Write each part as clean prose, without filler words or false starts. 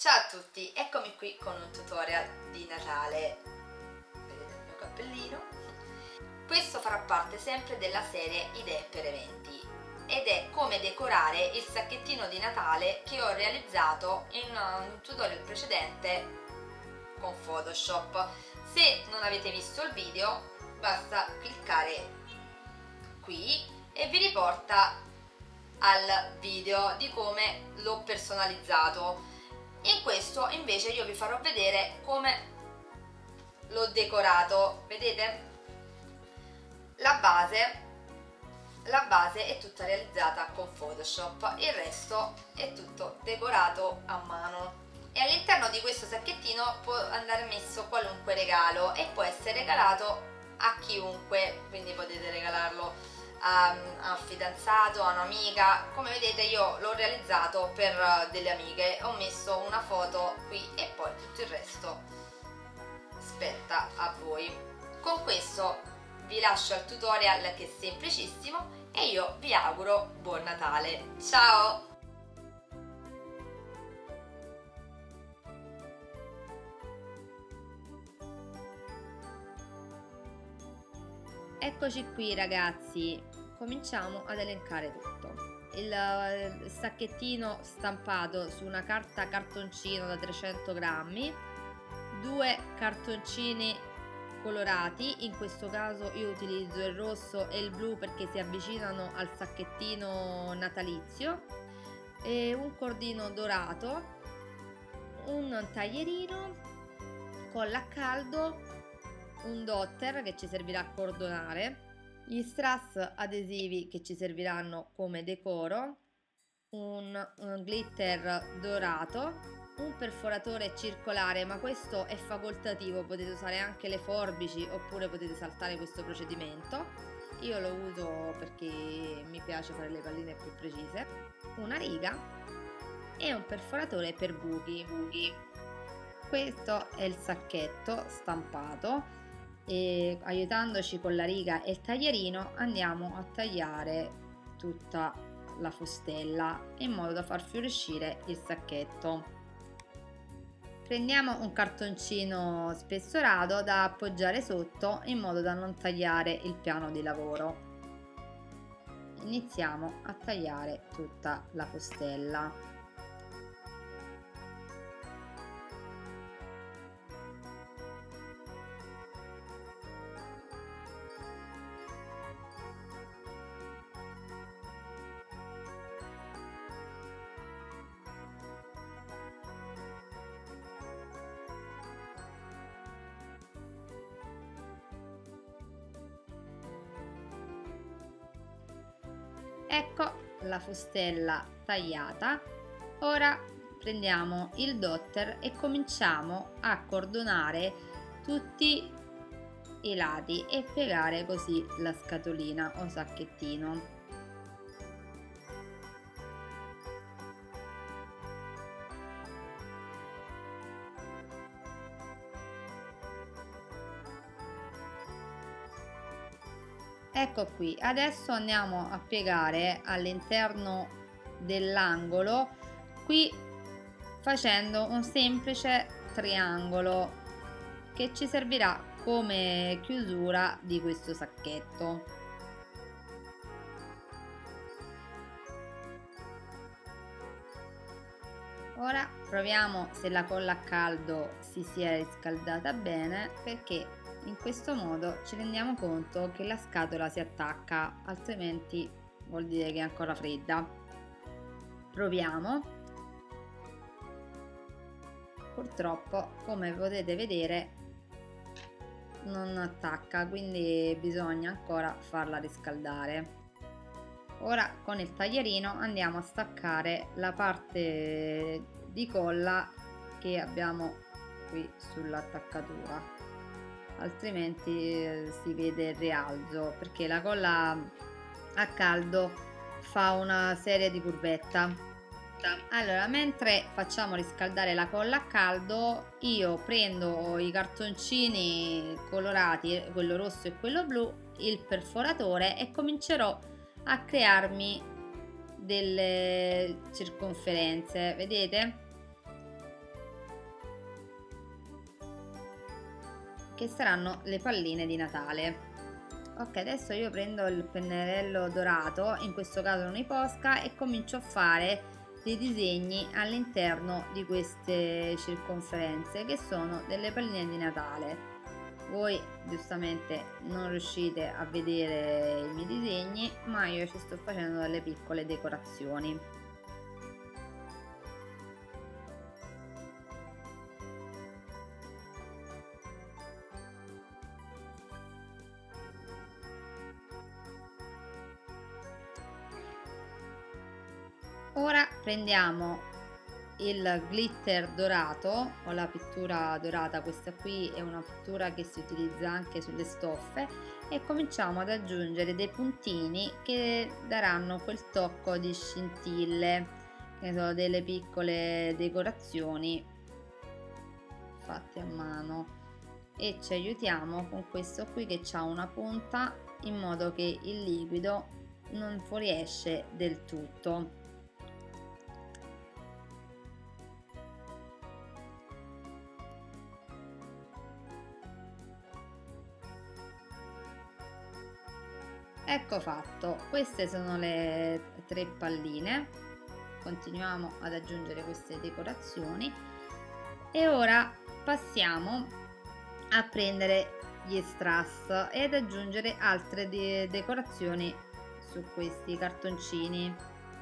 Ciao a tutti, eccomi qui con un tutorial di Natale. Vedete il mio cappellino? Questo farà parte sempre della serie Idee per eventi ed è come decorare il sacchettino di Natale che ho realizzato in un tutorial precedente con Photoshop. Se non avete visto il video basta cliccare qui e vi riporta al video di come l'ho personalizzato. In questo invece io vi farò vedere come l'ho decorato. Vedete? La base è tutta realizzata con Photoshop, il resto è tutto decorato a mano. E all'interno di questo sacchettino può andare messo qualunque regalo e può essere regalato a chiunque, quindi potete regalarlo a un fidanzato, a un'amica. Come vedete io l'ho realizzato per delle amiche, ho messo una foto qui e poi tutto il resto spetta a voi. Con questo vi lascio al tutorial che è semplicissimo e io vi auguro buon Natale. Ciao! Eccoci qui ragazzi, cominciamo ad elencare tutto. Il sacchettino stampato su una carta cartoncino da 300 grammi, due cartoncini colorati, in questo caso io utilizzo il rosso e il blu perché si avvicinano al sacchettino natalizio, e un cordino dorato, un taglierino, colla a caldo, un dotter che ci servirà a cordonare, gli strass adesivi che ci serviranno come decoro, un glitter dorato, un perforatore circolare, ma questo è facoltativo, potete usare anche le forbici oppure potete saltare questo procedimento. Io lo uso perché mi piace fare le palline più precise, una riga e un perforatore per buchi. Questo è il sacchetto stampato e aiutandoci con la riga e il taglierino andiamo a tagliare tutta la fustella in modo da far fuoriuscire il sacchetto. Prendiamo un cartoncino spessorato da appoggiare sotto in modo da non tagliare il piano di lavoro. Iniziamo a tagliare tutta la fustella. Ecco la fustella tagliata. Ora prendiamo il dotter e cominciamo a cordonare tutti i lati e piegare così la scatolina o sacchettino. Ecco qui, adesso andiamo a piegare all'interno dell'angolo qui facendo un semplice triangolo che ci servirà come chiusura di questo sacchetto. Ora proviamo se la colla a caldo si sia riscaldata bene, perché in questo modo ci rendiamo conto che la scatola si attacca, altrimenti vuol dire che è ancora fredda. Proviamo. Purtroppo, come potete vedere, non attacca, quindi bisogna ancora farla riscaldare. Ora con il taglierino andiamo a staccare la parte di colla che abbiamo qui sull'attaccatura, altrimenti si vede il rialzo, perché la colla a caldo fa una serie di curvetta. Allora, mentre facciamo riscaldare la colla a caldo, io prendo i cartoncini colorati, quello rosso e quello blu, il perforatore, e comincerò a crearmi delle circonferenze, vedete? che saranno le palline di Natale. Ok, adesso io prendo il pennarello dorato, in questo caso un'iposca, e comincio a fare dei disegni all'interno di queste circonferenze che sono delle palline di Natale. Voi giustamente non riuscite a vedere i miei disegni, ma io ci sto facendo delle piccole decorazioni. Ora prendiamo il glitter dorato o la pittura dorata, questa qui è una pittura che si utilizza anche sulle stoffe, e cominciamo ad aggiungere dei puntini che daranno quel tocco di scintille, che sono delle piccole decorazioni fatte a mano, e ci aiutiamo con questo qui che ha una punta in modo che il liquido non fuoriesce del tutto. Ecco fatto, queste sono le 3 palline. Continuiamo ad aggiungere queste decorazioni e ora passiamo a prendere gli strass e ad aggiungere altre decorazioni su questi cartoncini.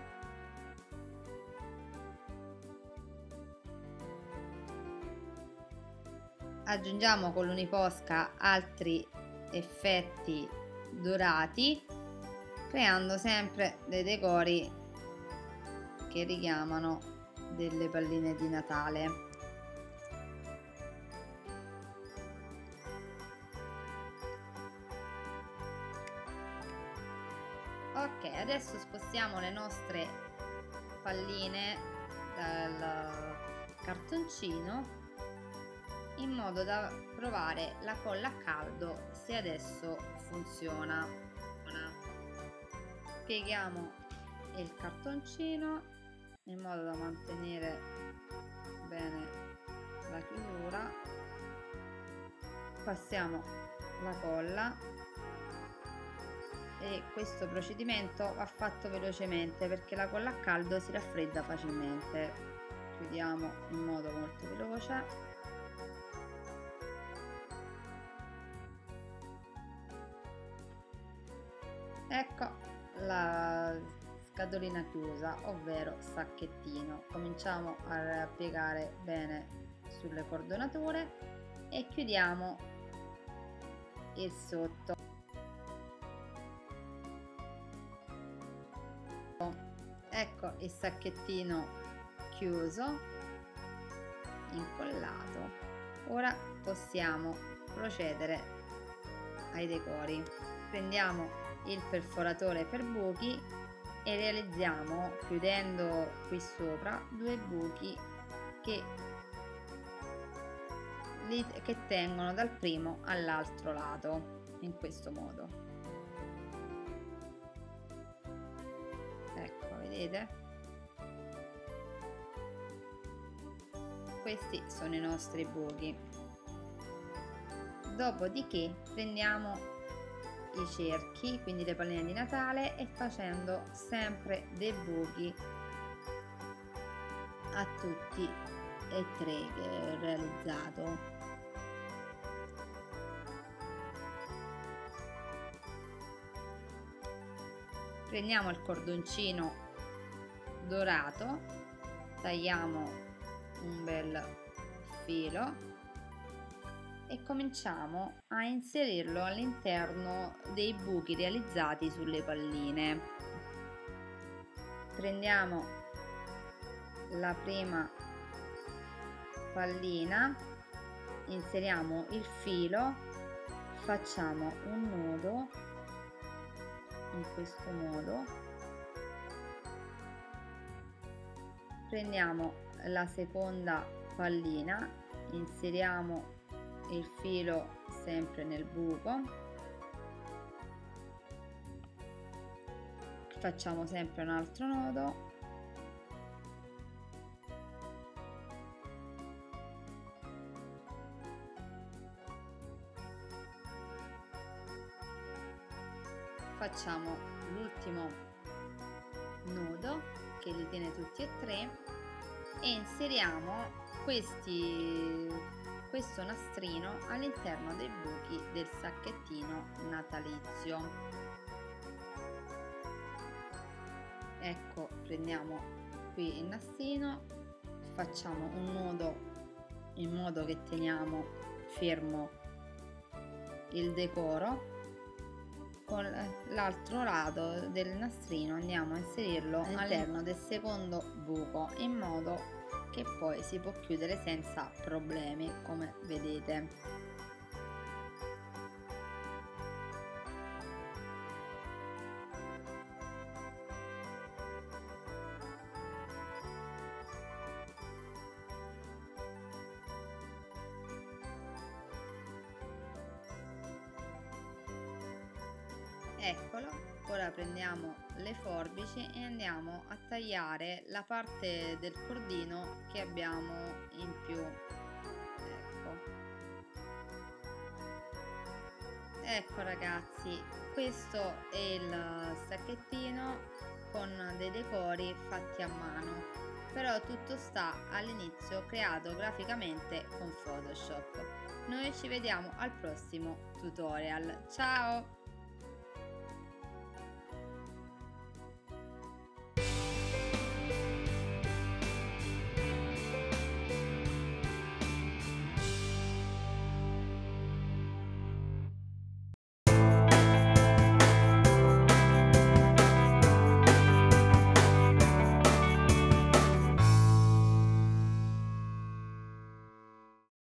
Aggiungiamo con l'uniposca altri effetti dorati, creando sempre dei decori che richiamano delle palline di Natale. Ok, adesso spostiamo le nostre palline dal cartoncino in modo da provare la colla a caldo se adesso funziona. Pieghiamo il cartoncino in modo da mantenere bene la chiusura, passiamo la colla e questo procedimento va fatto velocemente perché la colla a caldo si raffredda facilmente. Chiudiamo in modo molto veloce. Ecco la scatolina chiusa, ovvero sacchettino. Cominciamo a piegare bene sulle cordonature e chiudiamo il sotto. Ecco il sacchettino chiuso, incollato. Ora possiamo procedere ai decori. Prendiamo il perforatore per buchi e realizziamo, chiudendo qui sopra, 2 buchi che tengono dal primo all'altro lato, in questo modo. Ecco, vedete? Questi sono i nostri buchi. Dopodiché prendiamo i cerchi, quindi le palline di Natale, e facendo sempre dei buchi a tutti e 3 che ho realizzato. Prendiamo il cordoncino dorato, tagliamo un bel filo e cominciamo a inserirlo all'interno dei buchi realizzati sulle palline. Prendiamo la prima pallina, inseriamo il filo, facciamo un nodo in questo modo, prendiamo la seconda pallina, inseriamo il filo sempre nel buco, facciamo sempre un altro nodo, facciamo l'ultimo nodo che li tiene tutti e tre e inseriamo questo nastrino all'interno dei buchi del sacchettino natalizio. Ecco, prendiamo qui il nastrino, facciamo un nodo in modo che teniamo fermo il decoro. Con l'altro lato del nastrino andiamo a inserirlo all'interno del secondo buco in modo che poi si può chiudere senza problemi, come vedete. Eccolo, ora prendiamo le forbici e andiamo a tagliare la parte del cordino che abbiamo in più. Ecco ragazzi, questo è il sacchettino con dei decori fatti a mano, però tutto sta all'inizio creato graficamente con Photoshop. Noi ci vediamo al prossimo tutorial. Ciao!